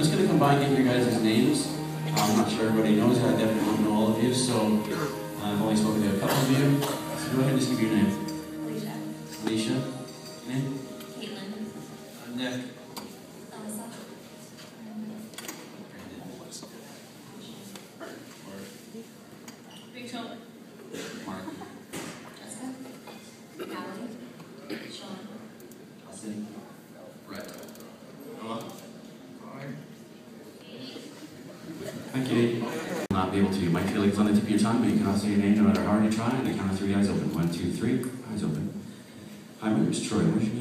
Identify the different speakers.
Speaker 1: just going to combine give you guys' names. I'm not sure everybody knows you. I definitely don't know all of you, so I've only spoken to a couple of you. So go ahead and just give your name.
Speaker 2: Alicia.
Speaker 1: Alicia. Name?
Speaker 2: Caitlin.
Speaker 1: Nick.
Speaker 2: Alyssa. Rachel.
Speaker 1: Mark.
Speaker 2: Jessica. Allie. Sean.
Speaker 1: Austin. Brett. Thank you. Not be able to. You might feel like it's on the tip of your tongue, but you cannot say your name no matter how hard you try. And the count of 3, eyes open. 1, 2, 3, eyes open. Hi, my name is Troy. What's your name?